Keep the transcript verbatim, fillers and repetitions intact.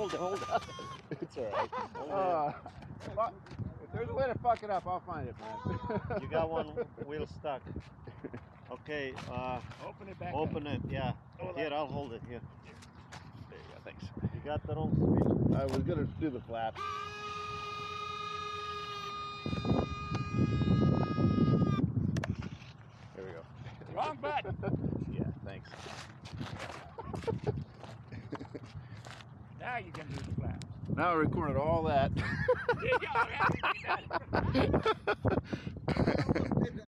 hold it, hold it. It's all right. Hold Uh, well, if there's a way to fuck it up, I'll find it, man. it. You got one wheel stuck. Okay, uh, Open it back open up. it, yeah. Oh, Here, that- I'll hold it here. There you go, thanks. You got the wrong switch. I was gonna do the flaps. There we go. Wrong button. Yeah, thanks. Now you can do the flaps. Now I recorded all that. There you go.